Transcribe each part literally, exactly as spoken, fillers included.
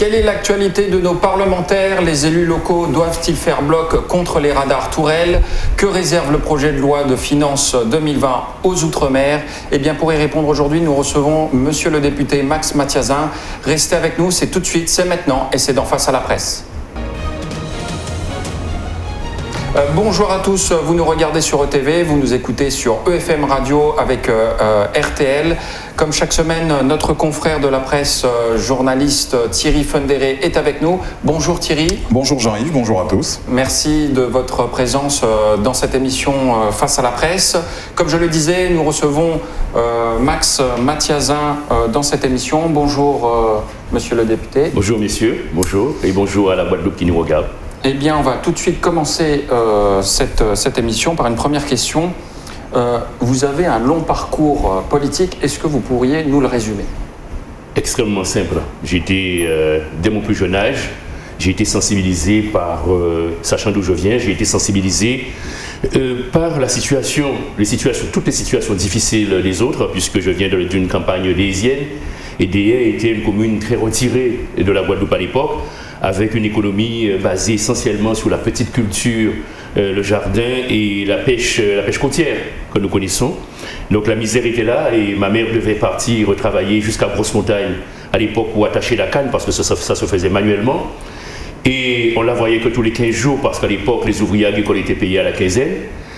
Quelle est l'actualité de nos parlementaires? Les élus locaux doivent-ils faire bloc contre les radars tourelles? Que réserve le projet de loi de finances deux mille vingt aux Outre-mer? Eh bien, pour y répondre aujourd'hui, nous recevons monsieur le député Max Mathiazin. Restez avec nous, c'est tout de suite, c'est maintenant et c'est dans Face à la presse. Euh, bonjour à tous, vous nous regardez sur E T V, vous nous écoutez sur E F M Radio avec euh, euh, R T L. Comme chaque semaine, notre confrère de la presse, euh, journaliste Thierry Fundéré est avec nous. Bonjour Thierry. Bonjour Jean-Yves, bonjour à tous. Merci de votre présence euh, dans cette émission euh, Face à la presse. Comme je le disais, nous recevons euh, Max Mathiazin euh, dans cette émission. Bonjour euh, monsieur le député. Bonjour messieurs, bonjour et bonjour à la Guadeloupe qui nous regarde. Eh bien, on va tout de suite commencer euh, cette, cette émission par une première question. Euh, vous avez un long parcours euh, politique. Est-ce que vous pourriez nous le résumer? Extrêmement simple. J'ai été, euh, dès mon plus jeune âge, j'ai été sensibilisé par, euh, sachant d'où je viens, j'ai été sensibilisé euh, par la situation, les situations, toutes les situations difficiles des autres, puisque je viens d'une campagne déhésienne. Et Déhais était une commune très retirée de la Guadeloupe à l'époque, avec une économie basée essentiellement sur la petite culture, euh, le jardin et la pêche, euh, la pêche côtière que nous connaissons. Donc la misère était là et ma mère devait partir retravailler jusqu'à Grosse-Montagne à l'époque pour attacher la canne parce que ça, ça, ça se faisait manuellement. Et on la voyait que tous les quinze jours parce qu'à l'époque les ouvriers agricoles étaient payés à la quinzaine.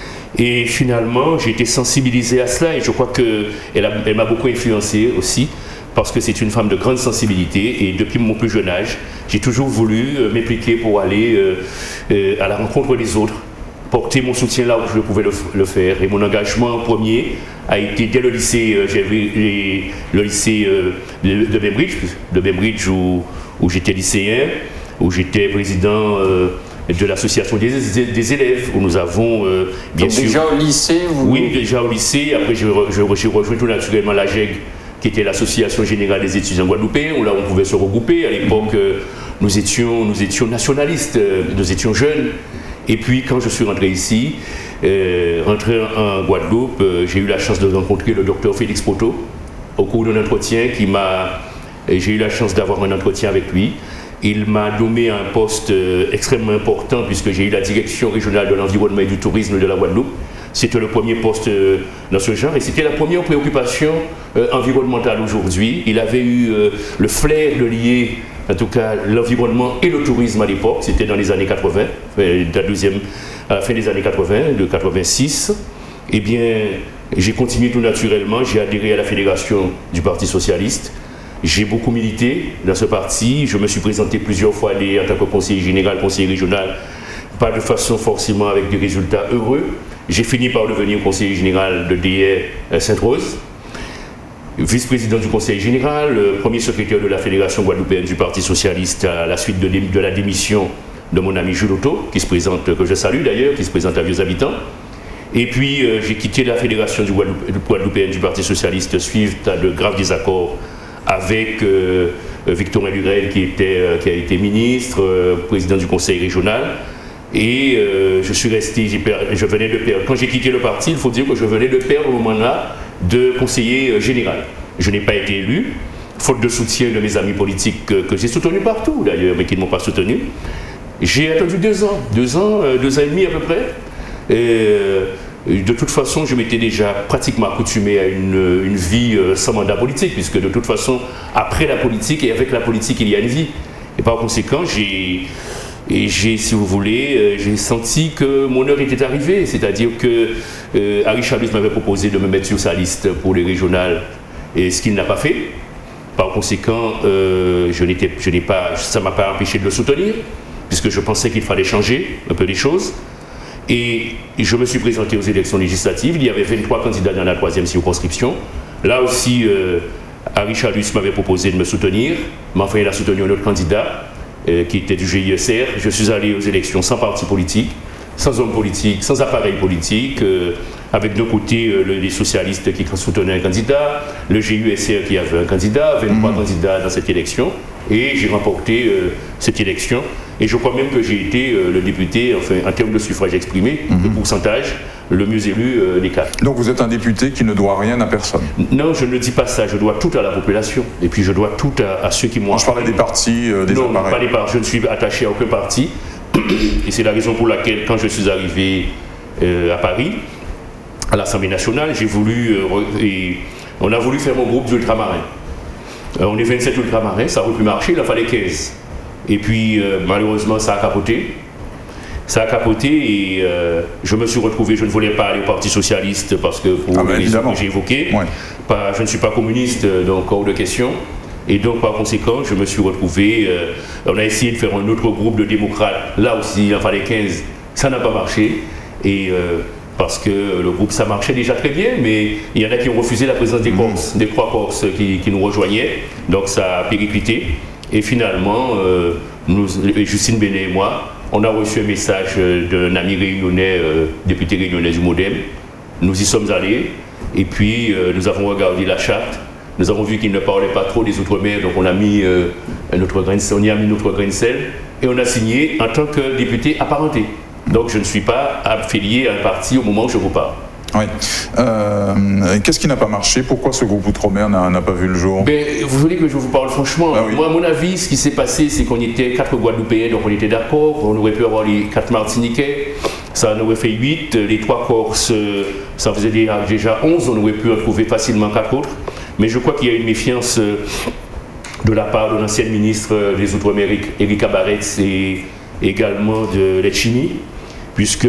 Et finalement j'ai été sensibilisé à cela et je crois qu'elle elle m'a beaucoup influencé aussi, parce que c'est une femme de grande sensibilité et depuis mon plus jeune âge, j'ai toujours voulu euh, m'impliquer pour aller euh, euh, à la rencontre des autres, porter mon soutien là où je pouvais le, le faire. Et mon engagement premier a été dès le lycée, euh, j'ai vu les, le lycée euh, de, de Bainbridge, de Bainbridge où, où j'étais lycéen, où j'étais président euh, de l'association des, des, des élèves, où nous avons euh, bien Donc sûr... déjà au lycée vous... Oui, déjà au lycée, après j'ai rejoint tout naturellement la G E G, qui était l'Association Générale des Étudiants Guadeloupéens, où là on pouvait se regrouper. À l'époque, euh, nous, étions, nous étions nationalistes, euh, nous étions jeunes. Et puis quand je suis rentré ici, euh, rentré en Guadeloupe, euh, j'ai eu la chance de rencontrer le docteur Félix Poto au cours d'un entretien qui m'a... J'ai eu la chance d'avoir un entretien avec lui. Il m'a nommé à un poste euh, extrêmement important puisque j'ai eu la direction régionale de l'environnement et du tourisme de la Guadeloupe. C'était le premier poste euh, dans ce genre et c'était la première préoccupation euh, environnementale aujourd'hui. Il avait eu euh, le flair de lier, en tout cas, l'environnement et le tourisme à l'époque. C'était dans les années quatre-vingt, euh, la deuxième, à la fin des années quatre-vingt, de quatre-vingt-six. Eh bien, j'ai continué tout naturellement. J'ai adhéré à la fédération du Parti socialiste. J'ai beaucoup milité dans ce parti. Je me suis présenté plusieurs fois en tant que conseiller général, conseiller régional, pas de façon forcément avec des résultats heureux. J'ai fini par devenir conseiller général de Déhais Sainte-Rose, vice-président du conseil général, premier secrétaire de la fédération guadeloupéenne du Parti socialiste à la suite de, de la démission de mon ami Jules Otto, qui se présente, que je salue d'ailleurs, qui se présente à Vieux Habitants. Et puis euh, j'ai quitté la fédération du Guadeloupe, guadeloupéenne du Parti socialiste suite à de graves désaccords avec euh, Victorin Lurel qui, était, euh, qui a été ministre, euh, président du conseil régional. Et euh, je suis resté, je venais de perdre. Quand j'ai quitté le parti, il faut dire que je venais de perdre au moment-là de conseiller général. Je n'ai pas été élu, faute de soutien de mes amis politiques que, que j'ai soutenus partout d'ailleurs, mais qui ne m'ont pas soutenu. J'ai attendu deux ans, deux ans, euh, deux ans et demi à peu près. Et, euh, de toute façon, je m'étais déjà pratiquement accoutumé à une, une vie euh, sans mandat politique, puisque de toute façon, après la politique et avec la politique, il y a une vie. Et par conséquent, j'ai... Et j'ai, si vous voulez, euh, j'ai senti que mon heure était arrivée, c'est-à-dire que euh, Harry Chalus m'avait proposé de me mettre sur sa liste pour les régionales, et ce qu'il n'a pas fait. Par conséquent, euh, je n'étais, je n'ai pas, ça ne m'a pas empêché de le soutenir, puisque je pensais qu'il fallait changer un peu les choses. Et je me suis présenté aux élections législatives, il y avait vingt-trois candidats dans la troisième circonscription. Là aussi, euh, Harry Chalus m'avait proposé de me soutenir, mais enfin il a soutenu un autre candidat, Euh, qui était du G I S R. Je suis allé aux élections sans parti politique, sans homme politique, sans appareil politique, euh, avec d'un côté euh, le, les socialistes qui soutenaient un candidat, le G I S R qui avait un candidat, vingt-trois mmh. candidats dans cette élection, et j'ai remporté euh, cette élection Et je crois même que j'ai été euh, le député, enfin, en termes de suffrage exprimé, mm-hmm. de pourcentage, le mieux élu euh, des quatre. Donc vous êtes un député qui ne doit rien à personne? Non, je ne dis pas ça. Je dois tout à la population. Et puis je dois tout à, à ceux qui m'ont... Je parlais des partis, euh, des non, appareils. Non, pas des partis. Je ne suis attaché à aucun parti. Et c'est la raison pour laquelle, quand je suis arrivé euh, à Paris, à l'Assemblée nationale, j'ai voulu... Euh, et on a voulu faire mon groupe d'ultramarins. Euh, on est vingt-sept ultramarins, ça aurait pu marcher, il en fallait quinze. Et puis, euh, malheureusement, ça a capoté. Ça a capoté et euh, je me suis retrouvé, je ne voulais pas aller au Parti Socialiste parce que, pour ah ben, les raisons que j'ai évoquées, ouais. pas, je ne suis pas communiste, donc hors de question. Et donc, par conséquent, je me suis retrouvé, euh, on a essayé de faire un autre groupe de démocrates, là aussi, il en fallait quinze, ça n'a pas marché. Et euh, parce que le groupe, ça marchait déjà très bien, mais il y en a qui ont refusé la présence des Corses, mmh. des trois Corses qui, qui nous rejoignaient, donc ça a périclité. Et finalement, euh, nous, Justine Benet et moi, on a reçu un message d'un ami réunionnais, euh, député réunionnais du Modem. Nous y sommes allés et puis euh, nous avons regardé la charte. Nous avons vu qu'il ne parlait pas trop des Outre-mer, donc on a mis euh, notre grain de sel, on y a mis notre grain de sel et on a signé en tant que député apparenté. Donc je ne suis pas affilié à un parti au moment où je vous parle. Oui. Euh, Qu'est-ce qui n'a pas marché? Pourquoi ce groupe Outre-mer n'a pas vu le jour? Ben, vous voulez que je vous parle franchement? Ah oui. Moi, à mon avis, ce qui s'est passé, c'est qu'on était quatre Guadeloupéens, donc on était d'accord. On aurait pu avoir les quatre Martiniquais, ça en aurait fait huit. Les trois Corses, ça faisait déjà onze. On aurait pu en trouver facilement quatre autres. Mais je crois qu'il y a une méfiance de la part de l'ancienne ministre des Outre-mer, Erika Barretz, et également de Letchimy. Puisque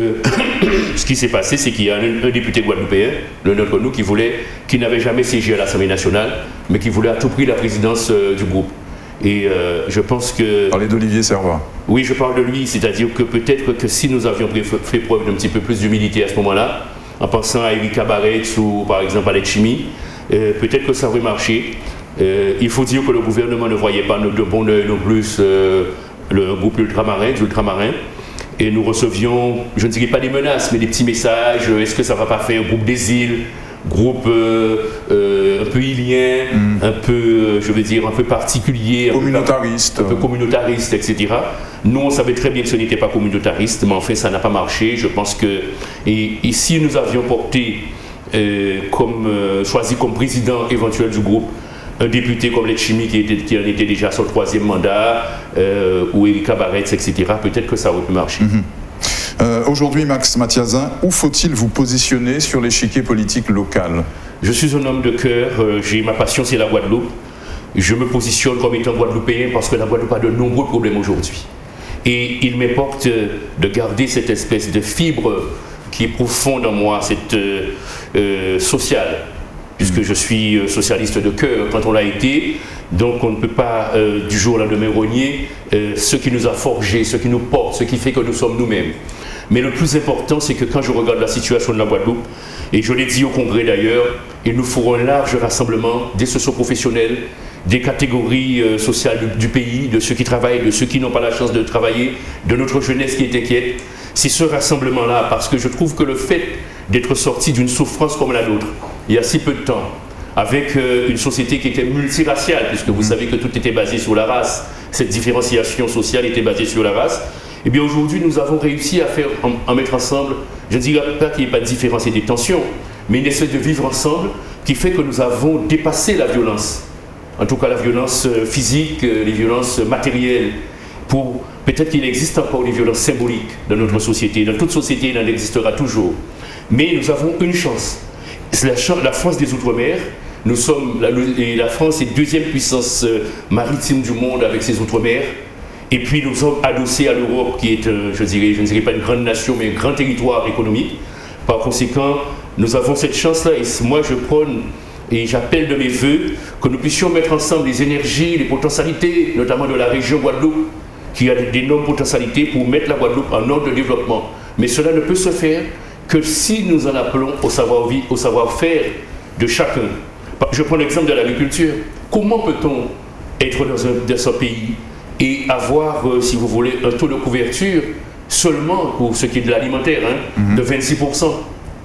ce qui s'est passé, c'est qu'il y a un, un député guadeloupéen, le nôtre nous, qui voulait, qui n'avait jamais siégé à l'Assemblée nationale, mais qui voulait à tout prix la présidence euh, du groupe. Et euh, je pense que... Parlez d'Olivier Servat. Oui, je parle de lui, c'est-à-dire que peut-être que si nous avions fait preuve d'un petit peu plus d'humilité à ce moment-là, en pensant à Erika Barretz ou par exemple à Letchimy, euh, peut-être que ça aurait marché. Euh, il faut dire que le gouvernement ne voyait pas de bon œil non plus euh, le groupe ultramarin, des ultramarins. Et nous recevions, je ne dirais pas des menaces, mais des petits messages. Est-ce que ça ne va pas faire groupe des îles, groupe euh, euh, un peu ilien, mm. un peu, euh, je veux dire, un peu particulier. Communautariste. Un peu, un peu communautariste, et cetera. Nous, on savait très bien que ce n'était pas communautariste, mais en fait, ça n'a pas marché. Je pense que, et, et si nous avions porté, euh, comme, euh, choisi comme président éventuel du groupe, un député comme Letchimy qui, qui en était déjà à son troisième mandat, euh, ou Erika Barretz, et cetera, peut-être que ça aurait pu marcher. Mm-hmm. euh, Aujourd'hui, Max Mathiazin, où faut-il vous positionner sur l'échiquier politique local? Je suis un homme de cœur, euh, j'ai ma passion, c'est la Guadeloupe. Je me positionne comme étant guadeloupéen parce que la Guadeloupe a de nombreux problèmes aujourd'hui. Et il m'importe de garder cette espèce de fibre qui est profonde en moi, cette euh, euh, sociale. Puisque je suis socialiste de cœur quand on l'a été, donc on ne peut pas euh, du jour au lendemain renier euh, ce qui nous a forgé, ce qui nous porte, ce qui fait que nous sommes nous-mêmes. Mais le plus important, c'est que quand je regarde la situation de la Guadeloupe, et je l'ai dit au Congrès d'ailleurs, il nous faut un large rassemblement des socio-professionnels, des catégories euh, sociales du, du pays, de ceux qui travaillent, de ceux qui n'ont pas la chance de travailler, de notre jeunesse qui est inquiète. C'est ce rassemblement-là, parce que je trouve que le fait d'être sorti d'une souffrance comme la nôtre, il y a si peu de temps, avec euh, une société qui était multiraciale, puisque vous savez que tout était basé sur la race, cette différenciation sociale était basée sur la race, et bien aujourd'hui nous avons réussi à faire, en, en mettre ensemble, je ne dirais pas qu'il n'y ait pas de différence et des tensions, mais une espèce de vivre ensemble qui fait que nous avons dépassé la violence, en tout cas la violence physique, les violences matérielles, pour peut-être qu'il existe encore des violences symboliques dans notre société, dans toute société il en existera toujours, mais nous avons une chance. La, la France des Outre-mer, nous sommes, la, et la France est deuxième puissance maritime du monde avec ses Outre-mer, et puis nous sommes adossés à l'Europe qui est, euh, je, dirais, je ne dirais pas une grande nation, mais un grand territoire économique. Par conséquent, nous avons cette chance-là, et moi je prône et j'appelle de mes voeux que nous puissions mettre ensemble les énergies, les potentialités, notamment de la région Guadeloupe, qui a d'énormes potentialités pour mettre la Guadeloupe en ordre de développement. Mais cela ne peut se faire que si nous en appelons au savoir-vivre, au savoir-faire de chacun. Je prends l'exemple de l'agriculture. Comment peut-on être dans un, dans un pays et avoir, euh, si vous voulez, un taux de couverture seulement pour ce qui est de l'alimentaire, hein, mm-hmm. de vingt-six pour cent, hein,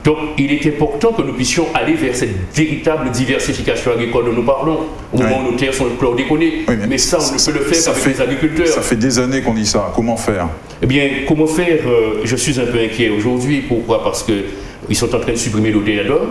Donc il est important que nous puissions aller vers cette véritable diversification agricole dont nous parlons, au moment où nos terres sont chlordéconées. Oui, mais, mais ça, on ne peut le faire qu'avec les agriculteurs. Ça fait des années qu'on dit ça. Comment faire? Eh bien, comment faire euh, Je suis un peu inquiet aujourd'hui. Pourquoi? Parce qu'ils sont en train de supprimer l'O D E A D O M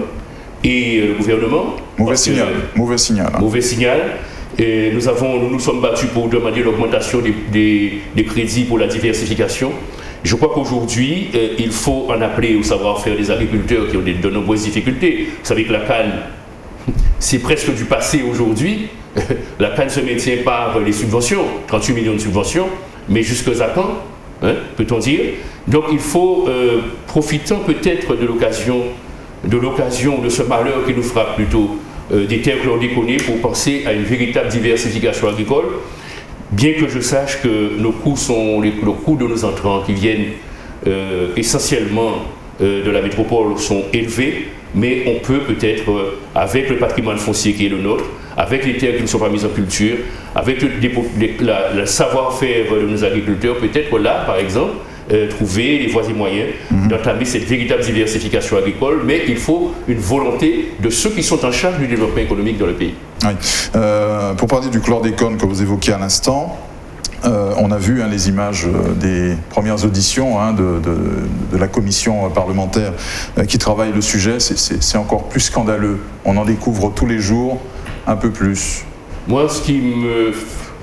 et euh, le gouvernement. Mauvais signal. Que, mauvais signal. Hein. Mauvais signal. Et nous, avons, nous nous sommes battus pour demander l'augmentation des, des, des crédits pour la diversification. Je crois qu'aujourd'hui, euh, il faut en appeler au savoir-faire des agriculteurs qui ont de, de nombreuses difficultés. Vous savez que la canne, c'est presque du passé aujourd'hui. La canne se maintient par les subventions, trente-huit millions de subventions, mais jusqu'à quand, hein, peut-on dire? Donc il faut, euh, profitant peut-être de l'occasion, de l'occasion de ce malheur qui nous frappe plutôt, euh, des terres chlordéconées, pour penser à une véritable diversification agricole. Bien que je sache que nos coûts sont les, les coûts de nos entrants qui viennent euh, essentiellement euh, de la métropole sont élevés, mais on peut peut-être, euh, avec le patrimoine foncier qui est le nôtre, avec les terres qui ne sont pas mises en culture, avec le, les, la, le savoir-faire de nos agriculteurs, peut-être là, par exemple, euh, trouver les voies et moyens mmh. d'entamer cette véritable diversification agricole, mais il faut une volonté de ceux qui sont en charge du développement économique dans le pays. Oui. Euh, pour parler du chlordécone que vous évoquiez à l'instant, euh, on a vu hein, les images euh, des premières auditions hein, de, de, de la commission parlementaire euh, qui travaille le sujet. C'est encore plus scandaleux. On en découvre tous les jours un peu plus. Moi, ce qui me,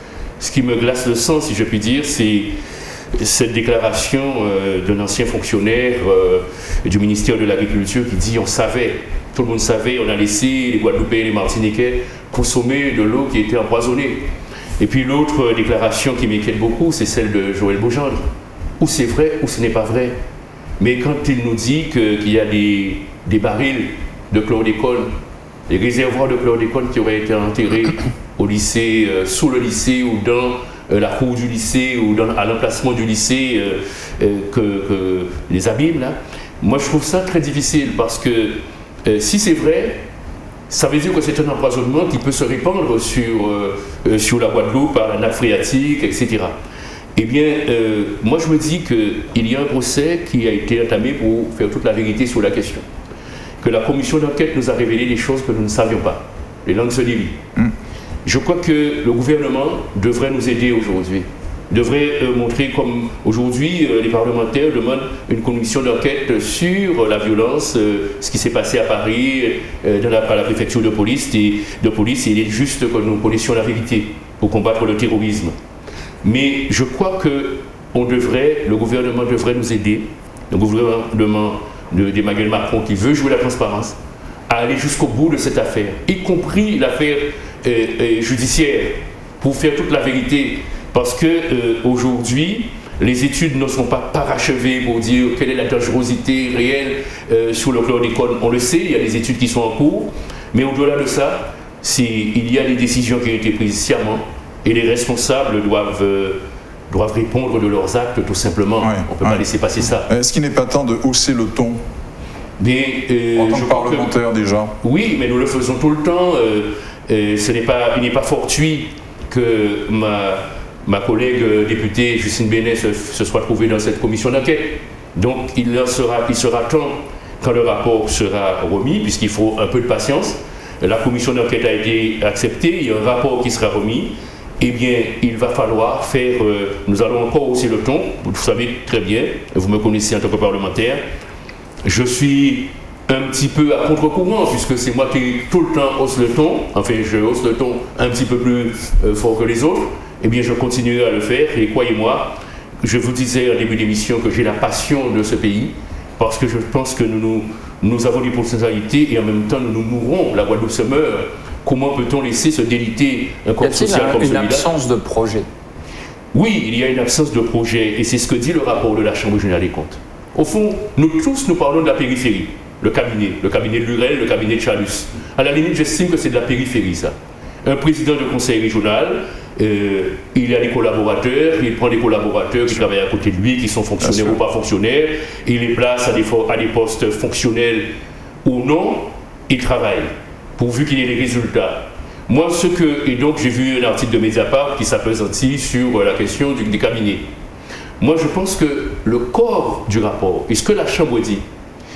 ce qui me glace le sang, si je puis dire, c'est cette déclaration euh, d'un ancien fonctionnaire euh, du ministère de l'Agriculture qui dit on savait, tout le monde savait, on a laissé les Guadeloupéens et les Martiniquais consommer de l'eau qui était empoisonnée. Et puis l'autre déclaration qui m'inquiète beaucoup, c'est celle de Joël Beaugendre. Ou c'est vrai ou ce n'est pas vrai. Mais quand il nous dit qu'il y a des, des barils de chlordécone, des réservoirs de chlordécone qui auraient été enterrés au lycée, euh, sous le lycée ou dans euh, la cour du lycée ou dans, à l'emplacement du lycée, euh, euh, que, que les abîmes là, moi je trouve ça très difficile parce que euh, si c'est vrai, ça veut dire que c'est un empoisonnement qui peut se répandre sur, euh, sur la Guadeloupe, par la nappe phréatique, et cetera. Eh bien, euh, moi je me dis qu'il y a un procès qui a été entamé pour faire toute la vérité sur la question. Que la commission d'enquête nous a révélé des choses que nous ne savions pas. Les langues se délient. Mm. Je crois que le gouvernement devrait nous aider aujourd'hui. Devrait euh, montrer comme aujourd'hui euh, les parlementaires demandent une commission d'enquête sur la violence, euh, ce qui s'est passé à Paris, euh, dans la, par la préfecture de police, et, de police. Et il est juste que nous connaissions la vérité pour combattre le terrorisme. Mais je crois que on devrait, le gouvernement devrait nous aider, le gouvernement d'Emmanuel Macron qui veut jouer la transparence, à aller jusqu'au bout de cette affaire, y compris l'affaire euh, euh, judiciaire, pour faire toute la vérité. Parce que euh, aujourd'hui, les études ne sont pas parachevées pour dire quelle est la dangerosité réelle euh, sur le chlordécone. On le sait, il y a des études qui sont en cours, mais au-delà de ça, il y a des décisions qui ont été prises sciemment et les responsables doivent, euh, doivent répondre de leurs actes tout simplement. Ouais, on ne peut ouais. pas laisser passer ça. Est-ce qu'il n'est pas temps de hausser le ton? Mais, euh, en tant que parlementaire que, déjà. Oui, mais nous le faisons tout le temps. Euh, euh, ce n'est pas, il n'est pas fortuit que ma... ma collègue députée Justine Benet se, se soit trouvée dans cette commission d'enquête. Donc il, sera, il sera temps, quand le rapport sera remis, puisqu'il faut un peu de patience, la commission d'enquête a été acceptée, il y a un rapport qui sera remis, eh bien il va falloir faire, euh, nous allons encore hausser le ton, vous savez très bien, vous me connaissez en tant que parlementaire, je suis un petit peu à contre-courant, puisque c'est moi qui tout le temps hausse le ton, enfin je hausse le ton un petit peu plus euh, fort que les autres. Eh bien, je continuerai à le faire et croyez-moi, je vous disais en début d'émission que j'ai la passion de ce pays parce que je pense que nous, nous, nous avons des potentialités et en même temps nous nous mourrons, la Guadeloupe se meurt. Comment peut-on laisser se déliter un corps social comme celui-là ? Il y a une absence de projet. Oui, il y a une absence de projet et c'est ce que dit le rapport de la Chambre régionale des comptes. Au fond, nous tous nous parlons de la périphérie, le cabinet, le cabinet de Lurel, le cabinet de Chalus. À la limite, j'estime que c'est de la périphérie ça. Un président de conseil régional, euh, il a des collaborateurs, il prend des collaborateurs qui travaillent à côté de lui, qui sont fonctionnaires ou pas fonctionnaires, il les place à des, à des postes fonctionnels ou non, il travaille, pourvu qu'il y ait des résultats. Moi, ce que, et donc j'ai vu un article de Mediapart qui s'appesantit sur la question du, des cabinets. Moi, je pense que le corps du rapport, et ce que la Chambre dit,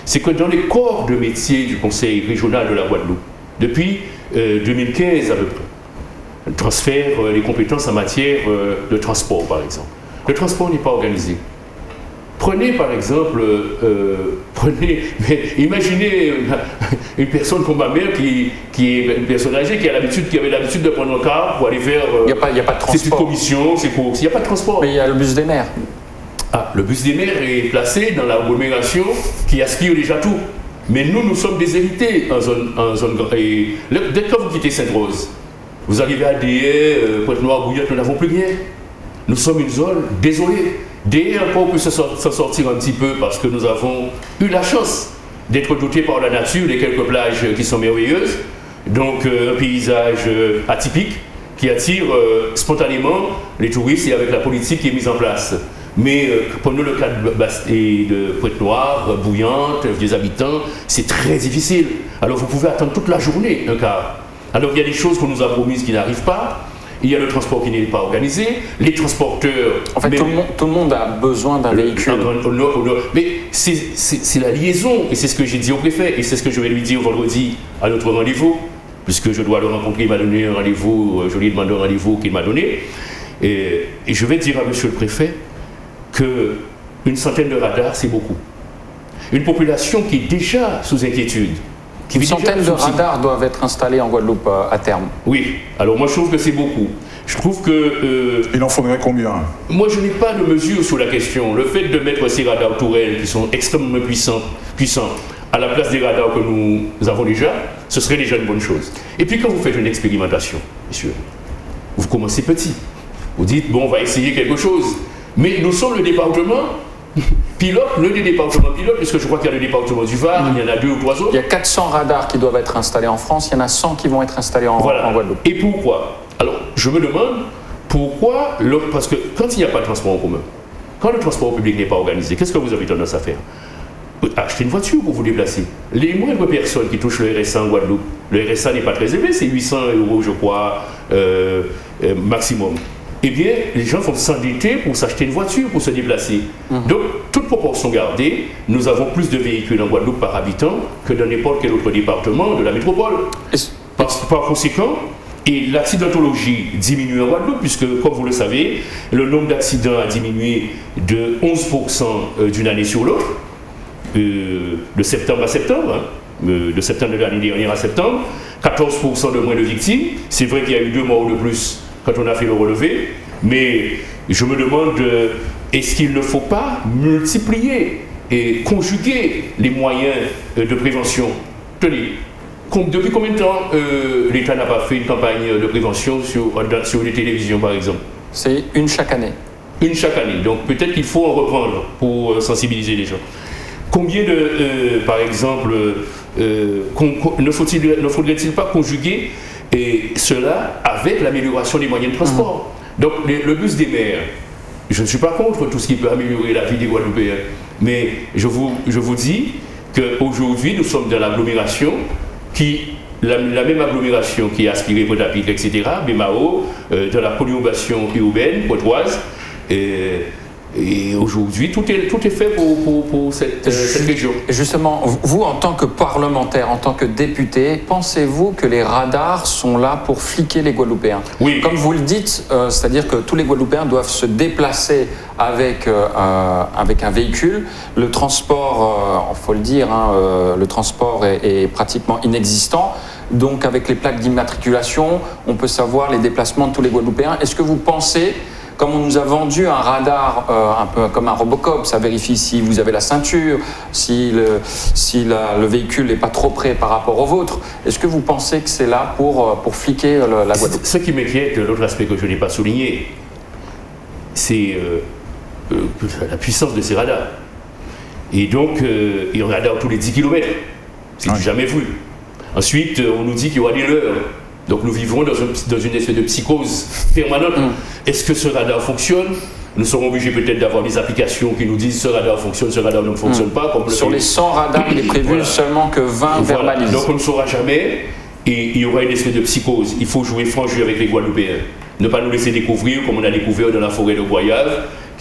c'est que dans les corps de métier du Conseil régional de la Guadeloupe, depuis euh, deux mille quinze à peu près, on transfère euh, les compétences en matière euh, de transport, par exemple. Le transport n'est pas organisé. Prenez par exemple, euh, prenez, mais imaginez une, une personne comme ma mère qui, qui est une personne âgée qui, a l'habitude, qui avait l'habitude de prendre un car pour aller faire euh, il n'y a, a pas de ses petites commissions, ses courses. Il n'y a pas de transport. Mais il y a le bus des maires. Ah, le bus des maires est placé dans l'agglomération qui aspire déjà tout. Mais nous, nous sommes déshérités en zone, en zone et dès que vous quittez Sainte-Rose, vous arrivez à D E, euh, Pointe-Noire, Bouillotte, nous n'avons plus rien. Nous sommes une zone désolée. D E encore peut se sortir un petit peu parce que nous avons eu la chance d'être dotés par la nature de quelques plages qui sont merveilleuses. Donc euh, un paysage euh, atypique qui attire euh, spontanément les touristes et avec la politique qui est mise en place. Mais euh, prenons le cas de, de Pointe-Noire, Bouillante, des habitants, c'est très difficile. Alors vous pouvez attendre toute la journée un car. Alors il y a des choses qu'on nous a promises qui n'arrivent pas. Il y a le transport qui n'est pas organisé, les transporteurs... En fait, tout le, monde, tout le monde a besoin d'un véhicule. Non, non, non, mais c'est la liaison, et c'est ce que j'ai dit au préfet, et c'est ce que je vais lui dire vendredi à notre rendez-vous, puisque je dois le rencontrer, il m'a donné un rendez-vous, je lui ai demandé un rendez-vous qu'il m'a donné, et, et je vais dire à monsieur le préfet qu'une centaine de radars, c'est beaucoup. Une population qui est déjà sous inquiétude. Une centaine de radars doivent être installés en Guadeloupe à terme. Oui, alors moi je trouve que c'est beaucoup. Je trouve que... Euh, Il en faudrait combien? Moi je n'ai pas de mesure sur la question. Le fait de mettre ces radars tourelles qui sont extrêmement puissants, puissants à la place des radars que nous avons déjà, ce serait déjà une bonne chose. Et puis quand vous faites une expérimentation, messieurs, vous commencez petit. Vous dites, bon, on va essayer quelque chose. Mais nous sommes le département pilote, le département pilote, puisque je crois qu'il y a le département du Var, mmh. il y en a deux ou trois autres. Il y a quatre cents radars qui doivent être installés en France, il y en a cent qui vont être installés en, voilà. en Guadeloupe. Et pourquoi? Alors, je me demande pourquoi, le, parce que quand il n'y a pas de transport en commun, quand le transport public n'est pas organisé, qu'est-ce que vous avez tendance à faire? Acheter une voiture pour vous déplacer. Les moindres personnes qui touchent le R S A en Guadeloupe, le R S A n'est pas très élevé, c'est huit cents euros, je crois, euh, euh, maximum. Eh bien, les gens vont s'endetter pour s'acheter une voiture, pour se déplacer. Mmh. Donc, toute proportion gardée, nous avons plus de véhicules en Guadeloupe par habitant que dans n'importe quel autre département de la métropole. Par, par conséquent, et l'accidentologie diminue en Guadeloupe, puisque, comme vous le savez, le nombre d'accidents a diminué de onze pour cent d'une année sur l'autre, euh, de septembre à septembre, hein, de septembre de l'année dernière à septembre, quatorze pour cent de moins de victimes. C'est vrai qu'il y a eu deux morts de plus quand on a fait le relevé, mais je me demande, euh, est-ce qu'il ne faut pas multiplier et conjuguer les moyens euh, de prévention? Tenez, com depuis combien de temps euh, l'État n'a pas fait une campagne de prévention sur, sur les télévisions, par exemple? C'est une chaque année. Une chaque année, donc peut-être qu'il faut en reprendre pour euh, sensibiliser les gens. Combien de, euh, par exemple, euh, ne faudrait-il pas conjuguer et cela avec l'amélioration des moyens de transport? Mmh. Donc les, le bus des maires, je ne suis pas contre tout ce qui peut améliorer la vie des Guadeloupéens, mais je vous, je vous dis qu'aujourd'hui nous sommes dans l'agglomération qui, la, la même agglomération qui est aspirée pour Pointe-à-Pitre, et cetera, Bémao, euh, dans la conurbation urbaine, poitoise, et, et aujourd'hui tout est, tout est fait pour, pour, pour cette, euh, cette région. Justement, vous en tant que parlementaire, en tant que député, pensez-vous que les radars sont là pour fliquer les Guadeloupéens? Oui. Comme vous le dites, euh, c'est-à-dire que tous les Guadeloupéens doivent se déplacer avec, euh, avec un véhicule. Le transport, il euh, faut le dire, hein, euh, le transport est, est pratiquement inexistant. Donc avec les plaques d'immatriculation, on peut savoir les déplacements de tous les Guadeloupéens. Est-ce que vous pensez, comme on nous a vendu un radar euh, un peu comme un Robocop, ça vérifie si vous avez la ceinture, si le, si la, le véhicule n'est pas trop près par rapport au vôtre, est-ce que vous pensez que c'est là pour, pour fliquer le, la Guadeloupe? Ce qui m'inquiète, l'autre aspect que je n'ai pas souligné, c'est euh, euh, la puissance de ces radars. Et donc, euh, il y a un radar tous les dix kilomètres, c'est ouais. jamais vu. Ensuite, on nous dit qu'il y aura des leurres. Donc nous vivons dans, un, dans une espèce de psychose permanente. Mm. Est-ce que ce radar fonctionne? Nous serons obligés peut-être d'avoir des applications qui nous disent ce radar fonctionne, ce radar ne fonctionne mm. pas. Comme Sur le les cent radars, il est prévu voilà. seulement que vingt voilà. verbalisent. Donc on ne saura jamais et il y aura une espèce de psychose. Il faut jouer franc jeu avec les Guadeloupéens. Ne pas nous laisser découvrir comme on a découvert dans la forêt de Goyave,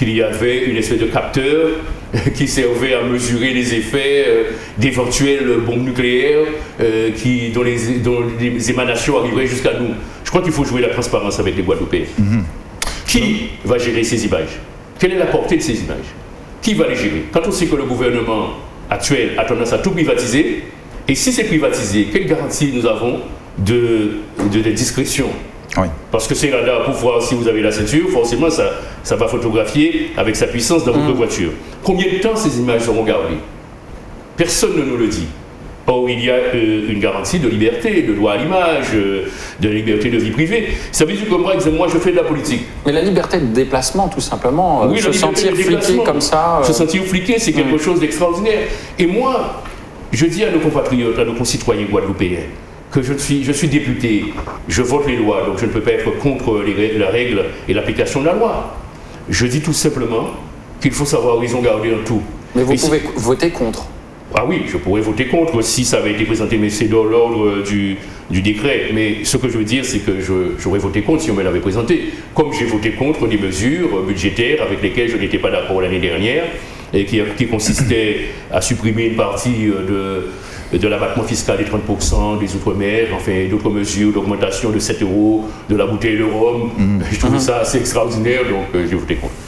qu'il y avait une espèce de capteur qui servait à mesurer les effets euh, d'éventuelles bombes nucléaires euh, qui, dont, les, dont les émanations arriveraient jusqu'à nous. Je crois qu'il faut jouer la transparence avec les Guadeloupéens. Mm-hmm. Qui va gérer ces images? Quelle est la portée de ces images? Qui va les gérer? Quand on sait que le gouvernement actuel a tendance à tout privatiser, et si c'est privatisé, quelle garantie nous avons de, de, de discrétion? Oui. Parce que ces radars, pour voir si vous avez la ceinture, forcément ça, ça va photographier avec sa puissance dans votre mmh. voiture. Combien de temps ces images seront gardées? Personne ne nous le dit. Or, il y a euh, une garantie de liberté, de droit à l'image, euh, de liberté de vie privée. Ça veut dire que moi, moi, je fais de la politique. Mais la liberté de déplacement, tout simplement, oui, se sentir fliqué comme ça... Euh... Se sentir fliqué, c'est quelque mmh. chose d'extraordinaire. Et moi, je dis à nos compatriotes, à nos concitoyens guadeloupéens, que je suis, je suis député, je vote les lois, donc je ne peux pas être contre les, la règle et l'application de la loi. Je dis tout simplement qu'il faut savoir raison garder en tout. Mais vous et pouvez si... voter contre? Ah oui, je pourrais voter contre si ça avait été présenté, mais c'est dans l'ordre du, du décret. Mais ce que je veux dire, c'est que j'aurais voté contre si on me l'avait présenté. Comme j'ai voté contre des mesures budgétaires avec lesquelles je n'étais pas d'accord l'année dernière, et qui, qui consistaient à supprimer une partie de... de l'abattement fiscal des trente pour cent des Outre-mer, enfin d'autres mesures d'augmentation de sept euros de la bouteille de rhum. Mmh. Je trouve mmh. ça assez extraordinaire, donc euh, j'ai voté contre.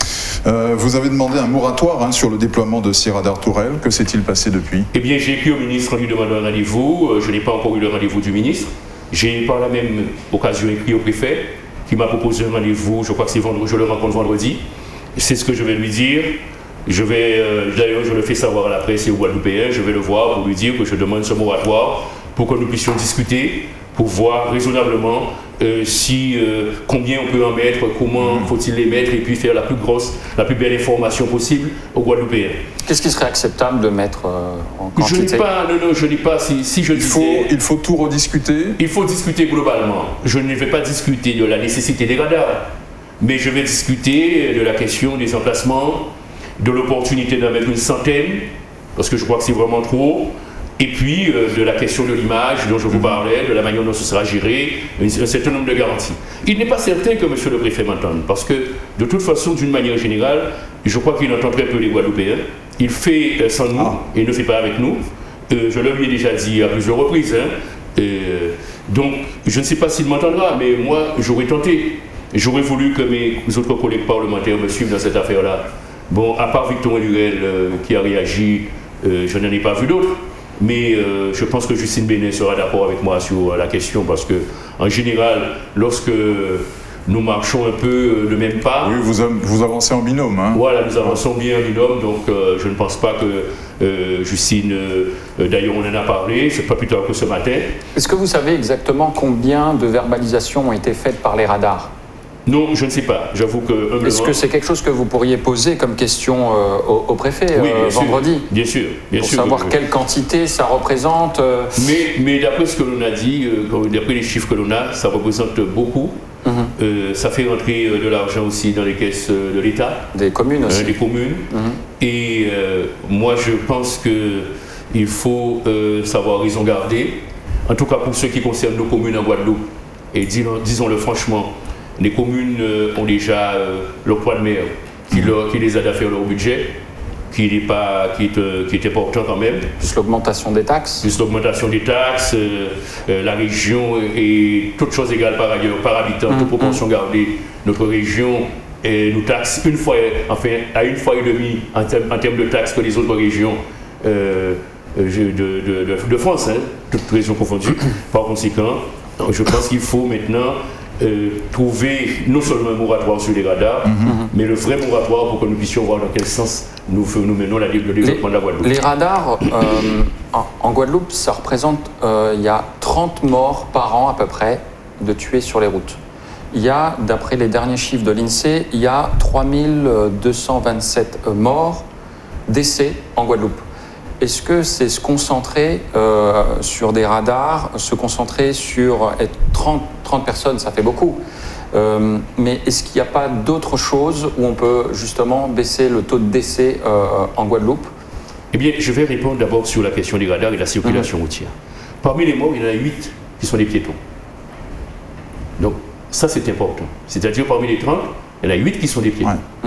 Euh, vous avez demandé un moratoire hein, sur le déploiement de ces radars Tourelle. Que s'est-il passé depuis? Eh bien, j'ai écrit au ministre en lui demandant un rendez-vous. Euh, je n'ai pas encore eu le rendez-vous du ministre. J'ai par la même occasion écrit au préfet, qui m'a proposé un rendez-vous, je crois que c'est vendredi, je le rencontre vendredi. C'est ce que je vais lui dire. Je vais, euh, d'ailleurs, je le fais savoir à la presse et aux Guadeloupéens, je vais le voir pour lui dire que je demande ce moratoire pour que nous puissions discuter, pour voir raisonnablement euh, si, euh, combien on peut en mettre, comment mmh. faut-il les mettre et puis faire la plus grosse, la plus belle information possible aux Guadeloupéens. Qu'est-ce qui serait acceptable de mettre euh, en quantité? Je n'ai pas, non, non, je n'ai pas, si, si je il, disais, faut, il faut tout rediscuter. Il faut discuter globalement. Je ne vais pas discuter de la nécessité des radars, mais je vais discuter de la question des emplacements, de l'opportunité d'en mettre une centaine, parce que je crois que c'est vraiment trop, et puis euh, de la question de l'image dont je vous parlais, de la manière dont ce sera géré, un, un certain nombre de garanties. Il n'est pas certain que monsieur le préfet m'entende, parce que de toute façon, d'une manière générale, je crois qu'il entend très peu les Guadeloupéens. Il fait euh, sans nous, ah. et ne fait pas avec nous. Euh, je le lui ai déjà dit à plusieurs reprises. Hein. Euh, donc, je ne sais pas s'il m'entendra, mais moi, j'aurais tenté. J'aurais voulu que mes autres collègues parlementaires me suivent dans cette affaire-là. Bon, à part Victor Lurel euh, qui a réagi, euh, je n'en ai pas vu d'autres. Mais euh, je pense que Justine Bénet sera d'accord avec moi sur la question parce que, en général, lorsque nous marchons un peu de même pas... Oui, vous, vous avancez en binôme. Hein. Voilà, nous avançons bien en binôme, donc euh, je ne pense pas que euh, Justine... Euh, D'ailleurs, on en a parlé, c'est pas plus tard que ce matin. Est-ce que vous savez exactement combien de verbalisations ont été faites par les radars ? Non, je ne sais pas. J'avoue que... Est-ce que c'est quelque chose que vous pourriez poser comme question euh, au, au préfet oui, euh, vendredi sûr, Bien sûr. Bien pour sûr, savoir oui, quelle quantité ça représente euh... Mais, mais d'après ce que l'on a dit, euh, d'après les chiffres que l'on a, ça représente beaucoup. Mm-hmm. euh, ça fait rentrer euh, de l'argent aussi dans les caisses euh, de l'État. Des communes aussi. Euh, des communes. Mm-hmm. Et euh, moi, je pense qu'il faut euh, savoir raison garder. En tout cas, pour ce qui concerne nos communes en Guadeloupe. Et disons, disons-le franchement, les communes euh, ont déjà euh, l'octroi de mer qui, leur, qui les aide à faire leur budget, qui est, pas, qui est, euh, qui est important quand même. Plus l'augmentation des taxes. Plus l'augmentation des taxes, euh, euh, la région et toutes choses égales par ailleurs, par habitant, mmh, toute proportion mmh. gardée. Notre région euh, nous taxe une fois, enfin à une fois et demie en, term, en termes de taxes que les autres régions euh, de, de, de, de France, hein, toutes régions confondues. Par conséquent, je pense qu'il faut maintenant Euh, trouver non seulement un moratoire sur les radars, mm-hmm. mais le vrai moratoire pour que nous puissions voir dans quel sens nous, nous menons la, le développement les, de la Guadeloupe. Les radars, euh, en, en Guadeloupe, ça représente, euh, il y a trente morts par an à peu près de tués sur les routes. Il y a, d'après les derniers chiffres de l'INSEE, il y a trois mille deux cent vingt-sept morts, décès en Guadeloupe. Est-ce que c'est se concentrer euh, sur des radars, se concentrer sur trente, trente personnes, ça fait beaucoup. Euh, mais est-ce qu'il n'y a pas d'autres choses où on peut justement baisser le taux de décès euh, en Guadeloupe? Eh bien, je vais répondre d'abord sur la question des radars et de la circulation mmh. routière. Parmi les morts, il y en a huit qui sont des piétons. Donc, ça c'est important. C'est-à-dire parmi les trente, il y en a huit qui sont des piétons. Ouais. Mmh.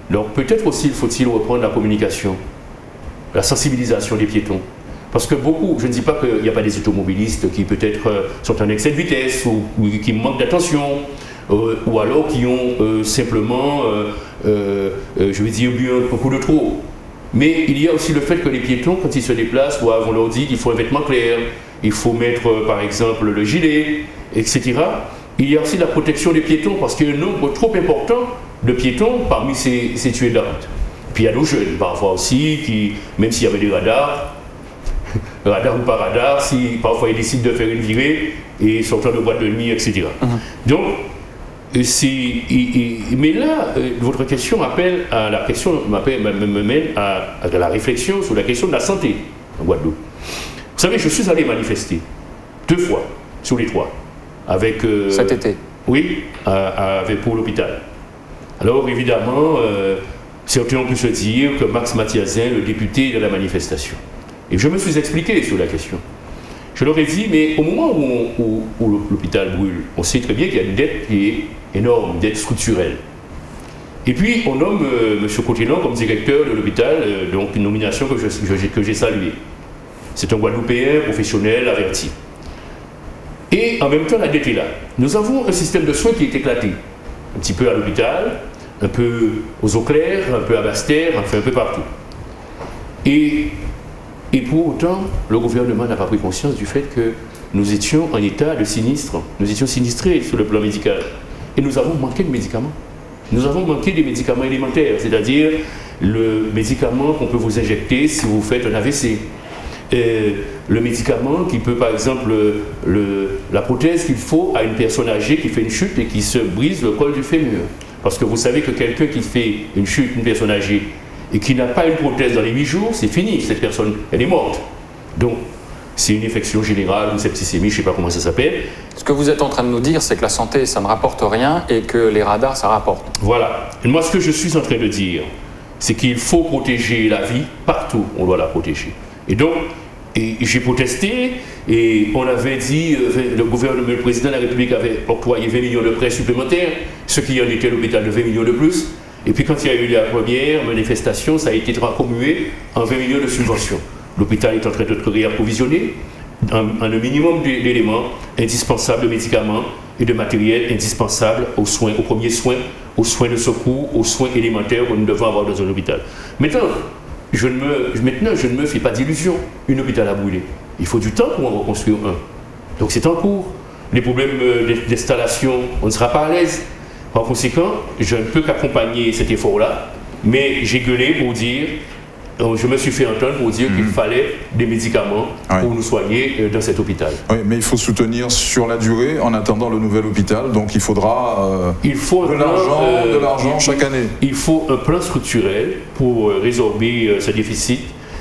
Donc peut-être aussi faut-il reprendre la communication, la sensibilisation des piétons. Parce que beaucoup, je ne dis pas qu'il n'y a pas des automobilistes qui peut-être euh, sont en excès de vitesse ou, ou qui manquent d'attention, euh, ou alors qui ont euh, simplement, euh, euh, euh, je vais dire, bu un beaucoup de trop. Mais il y a aussi le fait que les piétons, quand ils se déplacent, doivent, on leur dit qu'il faut un vêtement clair, il faut mettre euh, par exemple le gilet, et cetera. Il y a aussi la protection des piétons, parce qu'il y a un nombre trop important de piétons parmi ces, ces tués de la route. Puis il y a nos jeunes, parfois aussi, qui, même s'il y avait des radars, radar ou pas radar, si parfois ils décident de faire une virée et sortant de boîte de nuit, et cetera. Uh-huh. Donc, c'est, et, et, mais là, votre question m'appelle à la question, m'appelle, me mène à, à la réflexion sur la question de la santé en Guadeloupe. Vous savez, je suis allé manifester deux fois sur les trois. Avec, euh, Cet été? Oui, à, à, avec, pour l'hôpital. Alors évidemment, euh, certains ont pu se dire que Max Mathiasin, le député de la manifestation. Et je me suis expliqué sur la question. Je leur ai dit, mais au moment où, on, où, où l'hôpital brûle, on sait très bien qu'il y a une dette qui est énorme, une dette structurelle. Et puis on nomme euh, M. Cotilan comme directeur de l'hôpital, euh, donc une nomination que, je, que, que j'ai saluée. C'est un Guadeloupéen professionnel averti. Et en même temps, la dette est là. Nous avons un système de soins qui est éclaté. Un petit peu à l'hôpital, un peu aux eaux claires, un peu à Basse-Terre, enfin un peu partout. Et, et pour autant, le gouvernement n'a pas pris conscience du fait que nous étions en état de sinistre. Nous étions sinistrés sur le plan médical. Et nous avons manqué de médicaments. Nous avons manqué des médicaments élémentaires, c'est-à-dire le médicament qu'on peut vous injecter si vous faites un A V C. Euh, le médicament qui peut, par exemple, le, la prothèse qu'il faut à une personne âgée qui fait une chute et qui se brise le col du fémur. Parce que vous savez que quelqu'un qui fait une chute, une personne âgée, et qui n'a pas une prothèse dans les huit jours, c'est fini, cette personne, elle est morte. Donc, c'est une infection générale, une septicémie, je ne sais pas comment ça s'appelle. Ce que vous êtes en train de nous dire, c'est que la santé, ça ne rapporte rien et que les radars, ça rapporte. Voilà. Et moi, ce que je suis en train de dire, c'est qu'il faut protéger la vie partout, on doit la protéger. Et donc, et j'ai protesté, et on avait dit, le gouvernement, le président de la République avait octroyé vingt millions de prêts supplémentaires, ce qui en était l'hôpital de vingt millions de plus. Et puis quand il y a eu la première manifestation, ça a été transformé en vingt millions de subventions. L'hôpital est en train d'être réapprovisionné en, en un minimum d'éléments indispensables, de médicaments et de matériel indispensable aux soins, aux premiers soins, aux soins de secours, aux soins élémentaires que nous devons avoir dans un hôpital. Maintenant, Je ne me, maintenant, je ne me fais pas d'illusions. Un hôpital a brûlé. Il faut du temps pour en reconstruire un. Donc c'est en cours. Les problèmes d'installation, on ne sera pas à l'aise. Par conséquent, je ne peux qu'accompagner cet effort-là. Mais j'ai gueulé pour dire, je me suis fait entendre pour dire mmh. qu'il fallait des médicaments oui. pour nous soigner dans cet hôpital. Oui, mais il faut soutenir sur la durée en attendant le nouvel hôpital. Donc il faudra euh, il faut de l'argent euh, de l'argent chaque année. Il faut un plan structurel pour euh, résorber euh, ce déficit.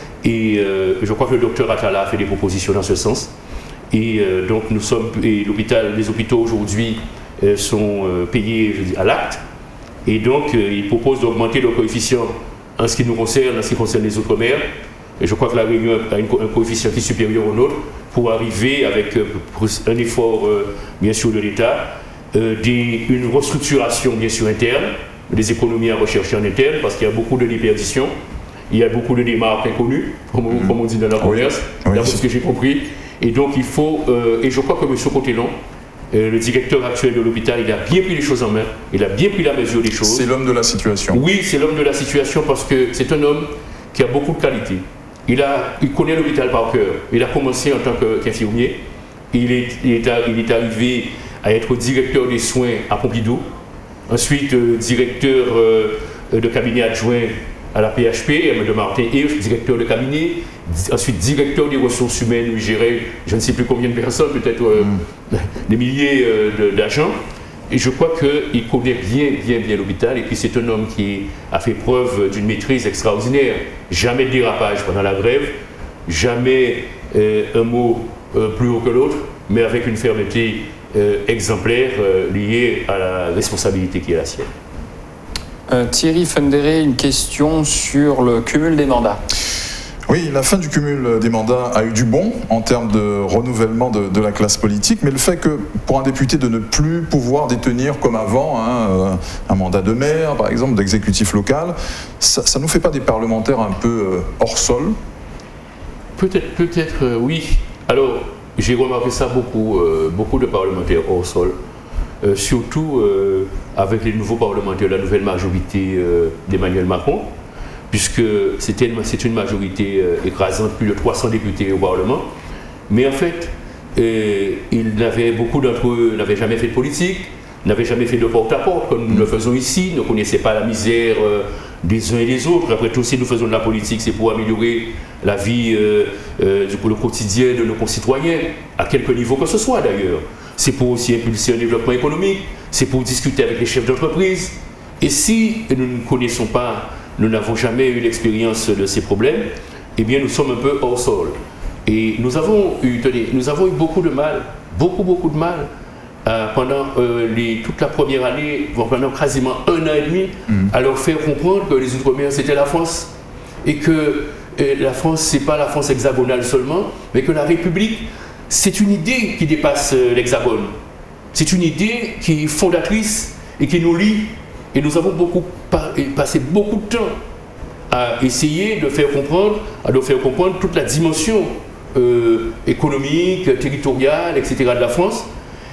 Et euh, je crois que le docteur Atala a fait des propositions dans ce sens. Et euh, donc nous sommes, et l'hôpital, les hôpitaux aujourd'hui euh, sont euh, payés à l'acte. Et donc euh, il propose d'augmenter le coefficient en ce qui nous concerne, en ce qui concerne les Outre-mer. Et je crois que la Réunion a une, un coefficient qui est supérieur au nôtre pour arriver avec pour un effort euh, bien sûr de l'État, euh, des, une restructuration bien sûr interne, des économies à rechercher en interne parce qu'il y a beaucoup de déperditions, il y a beaucoup de démarques inconnues, comme, mmh. comme on dit dans la commerce, oui. oui, c'est ce que j'ai compris. Et donc il faut, euh, et je crois que M. Cotilan, Euh, le directeur actuel de l'hôpital, il a bien pris les choses en main, il a bien pris la mesure des choses. C'est l'homme de la situation. Oui, c'est l'homme de la situation parce que c'est un homme qui a beaucoup de qualités. Il, a, il connaît l'hôpital par cœur. Il a commencé en tant qu'infirmier. Il est, il, est, il est arrivé à être directeur des soins à Pompidou. Ensuite, euh, directeur euh, de cabinet adjoint à la P H P, de Martin Hirsch, directeur de cabinet, ensuite directeur des ressources humaines, où il gérait je ne sais plus combien de personnes, peut-être euh, mm. des milliers euh, d'agents. Et je crois qu'il connaît bien, bien, bien l'hôpital. Et puis c'est un homme qui a fait preuve d'une maîtrise extraordinaire. Jamais de dérapage pendant la grève, jamais euh, un mot euh, plus haut que l'autre, mais avec une fermeté euh, exemplaire euh, liée à la responsabilité qui est la sienne. Euh, Thierry Fundéré, une question sur le cumul des mandats. Oui, la fin du cumul des mandats a eu du bon en termes de renouvellement de, de la classe politique, mais le fait que pour un député de ne plus pouvoir détenir comme avant hein, un mandat de maire, par exemple, d'exécutif local, ça ne nous fait pas des parlementaires un peu hors sol? Peut-être, peut-être euh, oui. Alors, j'ai remarqué ça beaucoup, euh, beaucoup de parlementaires hors sol, euh, surtout euh, avec les nouveaux parlementaires, la nouvelle majorité euh, d'Emmanuel Macron, puisque c'était une, c'est une majorité euh, écrasante, plus de trois cents députés au Parlement. Mais en fait, euh, il n'avait, beaucoup d'entre eux n'avaient jamais fait de politique, n'avaient jamais fait de porte-à-porte, comme nous le faisons ici, ne connaissaient pas la misère euh, des uns et des autres. Après tout, si nous faisons de la politique, c'est pour améliorer la vie, euh, euh, pour le quotidien de nos concitoyens, à quelque niveau que ce soit d'ailleurs. C'est pour aussi impulser un développement économique, c'est pour discuter avec les chefs d'entreprise. Et si nous ne connaissons pas, nous n'avons jamais eu l'expérience de ces problèmes, eh bien nous sommes un peu hors sol. Et nous avons eu, tenez, nous avons eu beaucoup de mal, beaucoup, beaucoup de mal, euh, pendant euh, les, toute la première année, voire pendant quasiment un an et demi, mmh. à leur faire comprendre que les Outre-mer c'était la France. Et que euh, la France, c'est pas la France hexagonale seulement, mais que la République, c'est une idée qui dépasse euh, l'hexagone. C'est une idée qui est fondatrice et qui nous lie. Et nous avons beaucoup, passé beaucoup de temps à essayer de faire comprendre, à leur faire comprendre toute la dimension euh, économique, territoriale, et cetera de la France.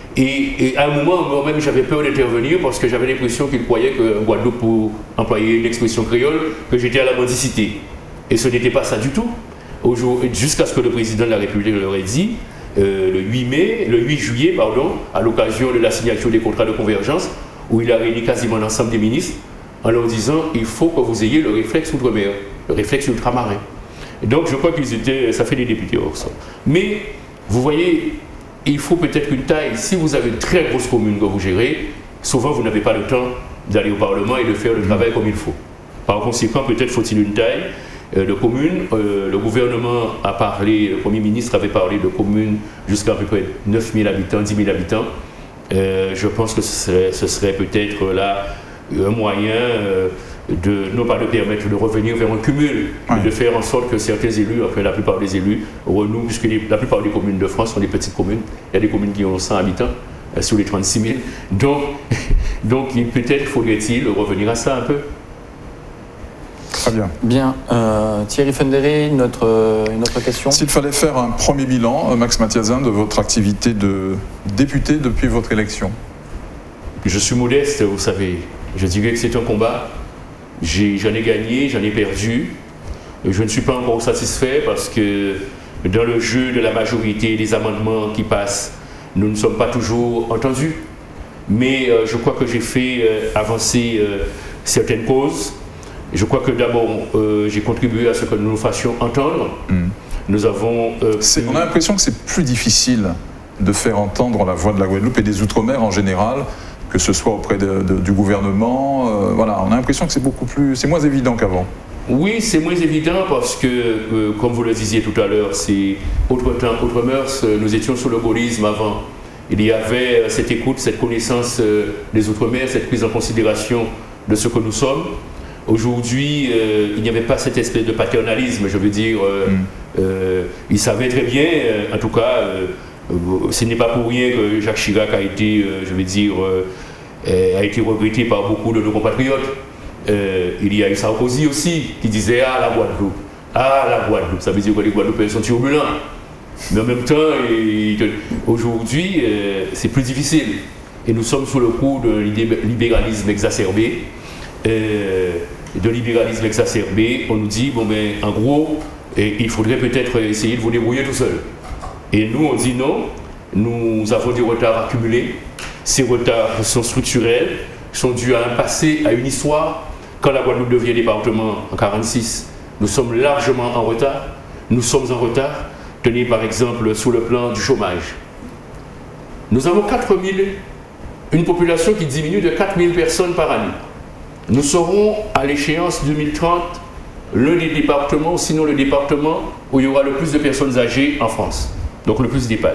Et, et à un moment, moi-même, j'avais peur d'intervenir parce que j'avais l'impression qu'ils croyaient que Guadeloupe, pour employer une expression créole, que j'étais à la mendicité. Et ce n'était pas ça du tout. Jusqu'à ce que le président de la République leur ait dit, euh, le huit mai, le huit juillet, pardon, à l'occasion de la signature des contrats de convergence, où il a réuni quasiment l'ensemble des ministres en leur disant il faut que vous ayez le réflexe outre-mer, le réflexe ultramarin. Et donc je crois qu'ils étaient, ça fait des députés hors sol. Mais vous voyez, il faut peut-être une taille. Si vous avez une très grosse commune que vous gérez, souvent vous n'avez pas le temps d'aller au Parlement et de faire le travail comme il faut. Par conséquent, peut-être faut-il une taille euh, de commune. Euh, le gouvernement a parlé, le Premier ministre avait parlé de communes jusqu'à à peu près neuf mille habitants, dix mille habitants. Euh, je pense que ce serait, ce serait peut-être là un moyen euh, de, non pas de permettre de revenir vers un cumul, oui. mais de faire en sorte que certains élus, enfin la plupart des élus, renouent, puisque les, la plupart des communes de France sont des petites communes. Il y a des communes qui ont cent habitants euh, sur les trente-six mille. Donc, donc peut-être faudrait-il revenir à ça un peu. Très bien. Bien. Euh, Thierry Fendéré, une autre, euh, une autre question. S'il fallait faire un premier bilan, Max Mathiazin, de votre activité de député depuis votre élection. Je suis modeste, vous savez. Je dirais que c'est un combat. J'en ai, ai gagné, j'en ai perdu. Je ne suis pas encore satisfait parce que dans le jeu de la majorité des amendements qui passent, nous ne sommes pas toujours entendus. Mais euh, je crois que j'ai fait euh, avancer euh, certaines causes. Je crois que d'abord, euh, j'ai contribué à ce que nous nous fassions entendre. Mmh. Nous avons... Euh, on a l'impression que c'est plus difficile de faire entendre la voix de la Guadeloupe et des Outre-mer en général, que ce soit auprès de, de, du gouvernement. Euh, voilà, on a l'impression que c'est beaucoup plus... c'est moins évident qu'avant. Oui, c'est moins évident parce que, euh, comme vous le disiez tout à l'heure, c'est autre temps, autre mœurs. Nous étions sous le gaullisme avant. Il y avait cette écoute, cette connaissance euh, des Outre-mer, cette prise en considération de ce que nous sommes. Aujourd'hui, euh, il n'y avait pas cette espèce de paternalisme, je veux dire. Euh, mm. euh, ils savaient très bien, euh, en tout cas, euh, ce n'est pas pour rien que Jacques Chirac a été, euh, je veux dire, euh, a été regretté par beaucoup de nos compatriotes. Euh, il y a eu Sarkozy aussi qui disait « Ah, la Guadeloupe, ah, la Guadeloupe », ça veut dire que les Guadeloupéens sont turbulents. Mais en même temps, aujourd'hui, euh, c'est plus difficile. Et nous sommes sous le coup de libéralisme exacerbé. Euh, de libéralisme exacerbé, on nous dit, bon ben, en gros, et, il faudrait peut-être essayer de vous débrouiller tout seul. Et nous, on dit non, nous avons des retards accumulés. Ces retards sont structurels, sont dus à un passé, à une histoire. Quand la Guadeloupe devient département en mille neuf cent quarante-six, nous sommes largement en retard. Nous sommes en retard, tenez par exemple sur le plan du chômage. Nous avons quatre mille, une population qui diminue de quatre mille personnes par année. Nous serons à l'échéance deux mille trente l'un des départements, sinon le département où il y aura le plus de personnes âgées en France, donc le plus d'EHPAD.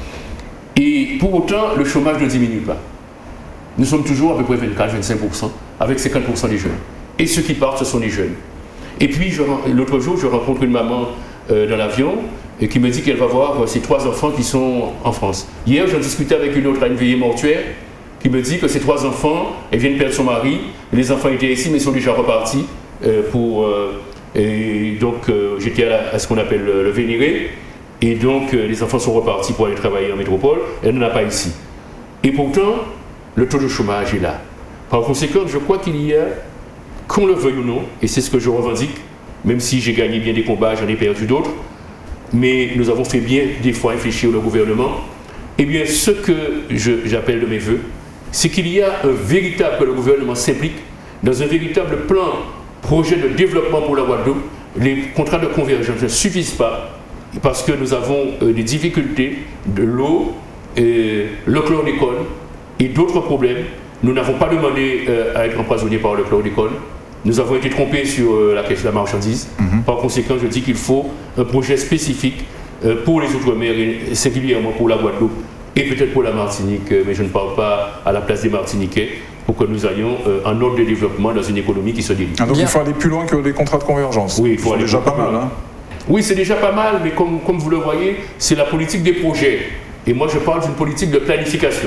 Et pour autant, le chômage ne diminue pas. Nous sommes toujours à peu près vingt-quatre à vingt-cinq pour cent, avec cinquante pour cent des jeunes. Et ceux qui partent, ce sont les jeunes. Et puis l'autre jour, je rencontre une maman euh, dans l'avion et qui me dit qu'elle va voir ses trois enfants qui sont en France. Hier, j'en discutais avec une autre à une veillée mortuaire qui me dit que ses trois enfants, elle vient de perdre son mari, les enfants étaient ici mais sont déjà repartis euh, pour... Euh, et donc euh, j'étais à, à ce qu'on appelle le, le vénéré, et donc euh, les enfants sont repartis pour aller travailler en métropole, elle n'en a pas ici. Et pourtant, le taux de chômage est là. Par conséquent, je crois qu'il y a, qu'on le veuille ou non, et c'est ce que je revendique, même si j'ai gagné bien des combats, j'en ai perdu d'autres, mais nous avons fait bien des fois réfléchir le gouvernement, eh bien ce que j'appelle de mes voeux, c'est qu'il y a un véritable, que le gouvernement s'implique dans un véritable plan, projet de développement pour la Guadeloupe. Les contrats de convergence ne suffisent pas parce que nous avons euh, des difficultés de l'eau, euh, le chlordécone et d'autres problèmes. Nous n'avons pas demandé euh, à être empoisonnés par le chlordécone. Nous avons été trompés sur euh, la question de la marchandise. Mm-hmm. Par conséquent, je dis qu'il faut un projet spécifique euh, pour les Outre-mer et singulièrement pour la Guadeloupe et peut-être pour la Martinique, mais je ne parle pas à la place des Martiniquais, pour que nous ayons euh, un ordre de développement dans une économie qui se dirige. Ah, donc Bien. il faut aller plus loin que les contrats de convergence. Oui, il faut aller déjà pas mal. Hein. Oui, c'est déjà pas mal, mais comme, comme vous le voyez, c'est la politique des projets. Et moi, je parle d'une politique de planification.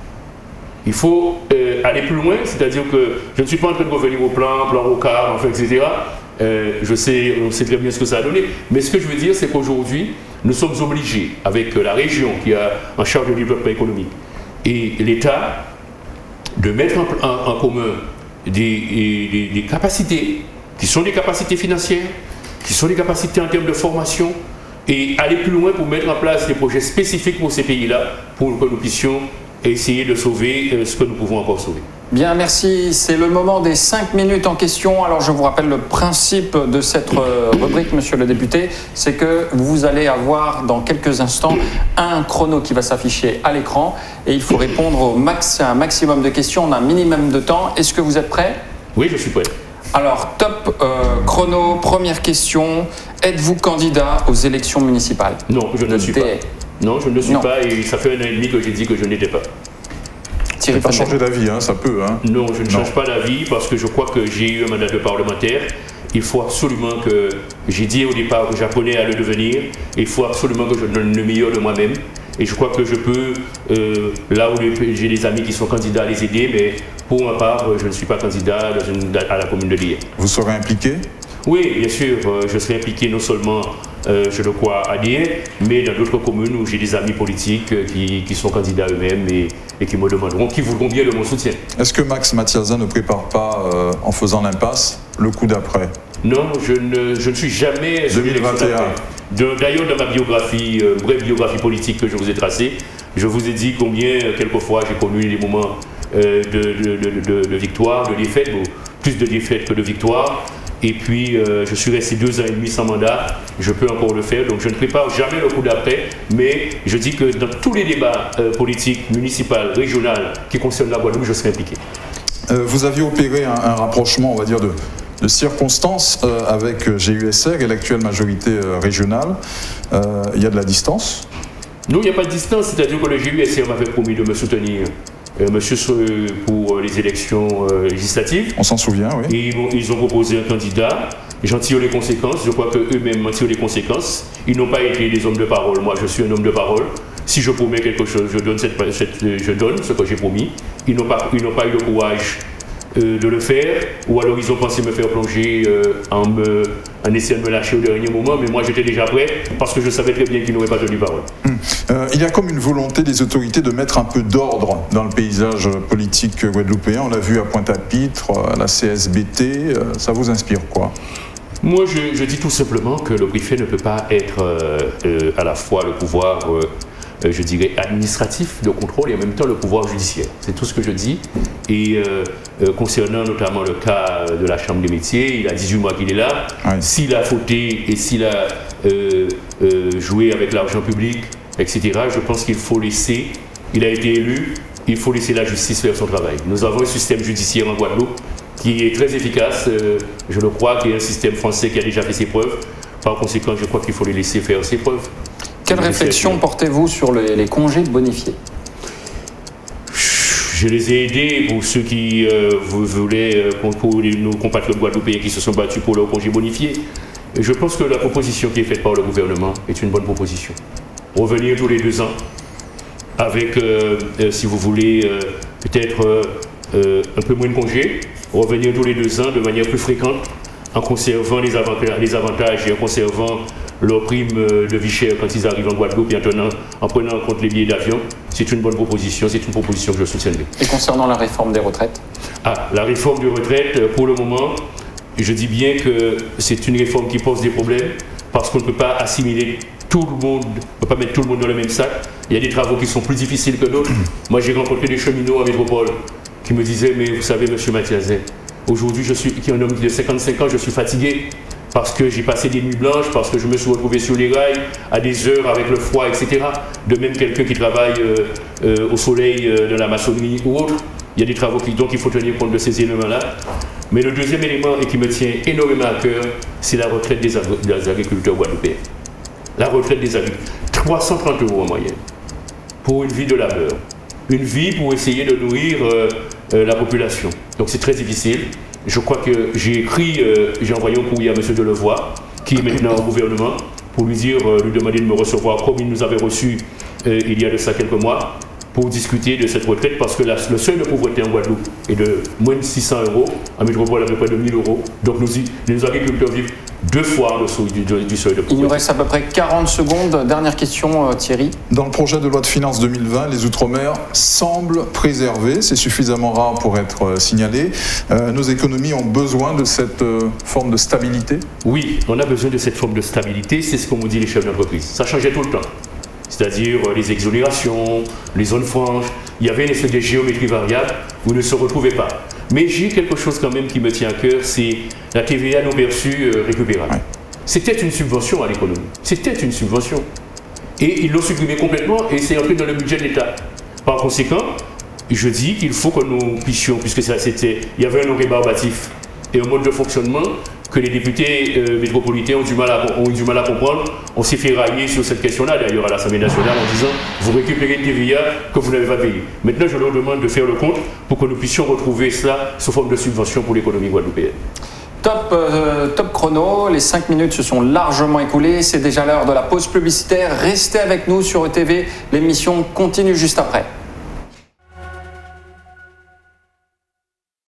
Il faut euh, aller plus loin, c'est-à-dire que je ne suis pas en train de revenir au plan, plan Rocard, enfin, et cetera. Euh, je sais, on sait très bien ce que ça a donné. Mais ce que je veux dire, c'est qu'aujourd'hui, nous sommes obligés, avec la région qui a en charge du développement économique et l'État, de mettre en, en, en commun des, des, des capacités qui sont des capacités financières, qui sont des capacités en termes de formation, et aller plus loin pour mettre en place des projets spécifiques pour ces pays-là, pour que nous puissions essayer de sauver ce que nous pouvons encore sauver. Bien, merci. C'est le moment des cinq minutes en question. Alors, je vous rappelle le principe de cette rubrique, monsieur le député, c'est que vous allez avoir dans quelques instants un chrono qui va s'afficher à l'écran et il faut répondre au max, à un maximum de questions en un minimum de temps. Est-ce que vous êtes prêt? Oui, je suis prêt. Alors, top euh, chrono, première question. Êtes-vous candidat aux élections municipales? Non, je ne le suis pas. Non, je ne le suis non. pas et ça fait un an et demi que j'ai dit que je n'étais pas. Ça ne peut pas changer d'avis, hein, ça peut. Hein. Non, je ne non. change pas d'avis parce que je crois que j'ai eu un mandat de parlementaire. Il faut absolument que, j'ai dit au départ que j'apprenais à le devenir, il faut absolument que je donne le meilleur de moi-même. Et je crois que je peux, euh, là où j'ai des amis qui sont candidats, à les aider, mais pour ma part, je ne suis pas candidat dans une, à la commune de Lié. Vous serez impliqué? Oui, bien sûr, je serai impliqué non seulement, euh, je le crois, à Lié, mais dans d'autres communes où j'ai des amis politiques qui, qui sont candidats eux-mêmes et, et qui me demanderont, qui voudront bien de mon soutien. Est-ce que Max Mathiasin ne prépare pas, euh, en faisant l'impasse, le coup d'après? Non, je ne, je ne suis jamais... deux mille vingt et un. D'ailleurs, dans ma biographie, euh, brève biographie politique que je vous ai tracée, je vous ai dit combien, euh, quelquefois, j'ai connu des moments euh, de, de, de, de, de victoire, de défaite, bon, plus de défaite que de victoire. Et puis, euh, je suis resté deux ans et demi sans mandat, je peux encore le faire, donc je ne prépare jamais le coup d'après, mais je dis que dans tous les débats euh, politiques, municipaux, régionaux, qui concernent la Guadeloupe, je serai impliqué. Euh, vous aviez opéré un, un rapprochement, on va dire, de, de circonstances euh, avec G U S R et l'actuelle majorité euh, régionale. Il euh, y a de la distance? Non, il n'y a pas de distance, c'est-à-dire que le G U S R m'avait promis de me soutenir. Euh, monsieur pour les élections euh, législatives. On s'en souvient, oui. Et ils, ont, ils ont proposé un candidat. J'en tire les conséquences. Je crois qu'eux-mêmes en tirent les conséquences. Ils n'ont pas été des hommes de parole. Moi, je suis un homme de parole. Si je promets quelque chose, je donne, cette, cette, je donne ce que j'ai promis. Ils n'ont pas, ils n'ont pas eu le courage euh, de le faire. Ou alors ils ont pensé me faire plonger euh, en, me, en essayant de me lâcher au dernier moment. Mais moi, j'étais déjà prêt parce que je savais très bien qu'ils n'auraient pas tenu parole. Hum. Euh, il y a comme une volonté des autorités de mettre un peu d'ordre dans le paysage politique guadeloupéen. On l'a vu à Pointe-à-Pitre, à la C S B T. Euh, ça vous inspire quoi? Moi, je, je dis tout simplement que le préfet ne peut pas être euh, euh, à la fois le pouvoir, euh, je dirais, administratif de contrôle et en même temps le pouvoir judiciaire. C'est tout ce que je dis. Et euh, euh, concernant notamment le cas de la Chambre des métiers, il a dix-huit mois qu'il est là. Oui. S'il a fauté et s'il a euh, euh, joué avec l'argent public, et cetera, je pense qu'il faut laisser, il a été élu, il faut laisser la justice faire son travail. Nous avons un système judiciaire en Guadeloupe qui est très efficace, euh, je le crois, qui est un système français qui a déjà fait ses preuves. Par conséquent, je crois qu'il faut les laisser faire ses preuves. Quelle réflexion portez-vous sur les, les congés bonifiés? Je les ai aidés pour ceux qui euh, voulaient, euh, pour nos compatriotes guadeloupéens qui se sont battus pour leur congé bonifié. Et je pense que la proposition qui est faite par le gouvernement est une bonne proposition. Revenir tous les deux ans avec, euh, euh, si vous voulez, euh, peut-être euh, euh, un peu moins de congés, revenir tous les deux ans de manière plus fréquente en conservant les avantages, les avantages et en conservant leur prime de vie chère quand ils arrivent en Guadeloupe et en, tenant, en prenant en compte les billets d'avion. C'est une bonne proposition, c'est une proposition que je soutiendrai. Et concernant la réforme des retraites? Ah, la réforme des retraites, pour le moment, je dis bien que c'est une réforme qui pose des problèmes parce qu'on ne peut pas assimiler tout le monde, on ne peut pas mettre tout le monde dans le même sac. Il y a des travaux qui sont plus difficiles que d'autres. Moi, j'ai rencontré des cheminots à Métropole qui me disaient, mais vous savez, monsieur Mathiazet, aujourd'hui, je suis, qui est un homme de cinquante-cinq ans, je suis fatigué parce que j'ai passé des nuits blanches, parce que je me suis retrouvé sur les rails à des heures avec le froid, et cetera. De même, quelqu'un qui travaille euh, euh, au soleil euh, dans la maçonnerie ou autre, il y a des travaux qui, donc il faut tenir compte de ces éléments-là. Mais le deuxième élément, et qui me tient énormément à cœur, c'est la retraite des, agri des agriculteurs guadeloupéens. La retraite des agriculteurs, trois cent trente euros en moyenne, pour une vie de labeur. Une vie pour essayer de nourrir euh, euh, la population. Donc c'est très difficile. Je crois que j'ai écrit, euh, j'ai envoyé un courrier à M. Delevoye, qui est maintenant au gouvernement, pour lui dire, euh, lui demander de me recevoir comme il nous avait reçus euh, il y a de ça quelques mois, pour discuter de cette retraite, parce que la, le seuil de pauvreté en Guadeloupe est de moins de six cents euros, en métropole à peu près de mille euros. Donc nous, les agriculteurs vivent deux fois en dessous du, du seuil de pauvreté. Il nous reste à peu près quarante secondes. Dernière question, euh, Thierry. Dans le projet de loi de finances deux mille vingt, les Outre-mer semblent préservés. C'est suffisamment rare pour être euh, signalé. Euh, nos économies ont besoin de cette euh, forme de stabilité? Oui, on a besoin de cette forme de stabilité. C'est ce qu'on nous dit les chefs d'entreprise. Ça changeait tout le temps. C'est-à-dire les exonérations, les zones franches. Il y avait une espèce de géométrie variable, vous ne se retrouvez pas. Mais j'ai quelque chose quand même qui me tient à cœur, c'est la T V A non perçue euh, récupérable. Ouais. C'était une subvention à l'économie. C'était une subvention. Et ils l'ont supprimée complètement et c'est entré dans le budget de l'État. Par conséquent, je dis qu'il faut que nous puissions, puisque ça c'était, il y avait un nom rébarbatif et un mode de fonctionnement que les députés euh, métropolitains ont, du mal à, ont eu du mal à comprendre. On s'est fait railler sur cette question-là, d'ailleurs, à l'Assemblée nationale, en disant « vous récupérez une T V A que vous n'avez pas payée ». Maintenant, je leur demande de faire le compte pour que nous puissions retrouver cela sous forme de subvention pour l'économie guadeloupéenne. Top, euh, top chrono, les cinq minutes se sont largement écoulées. C'est déjà l'heure de la pause publicitaire. Restez avec nous sur E T V, l'émission continue juste après.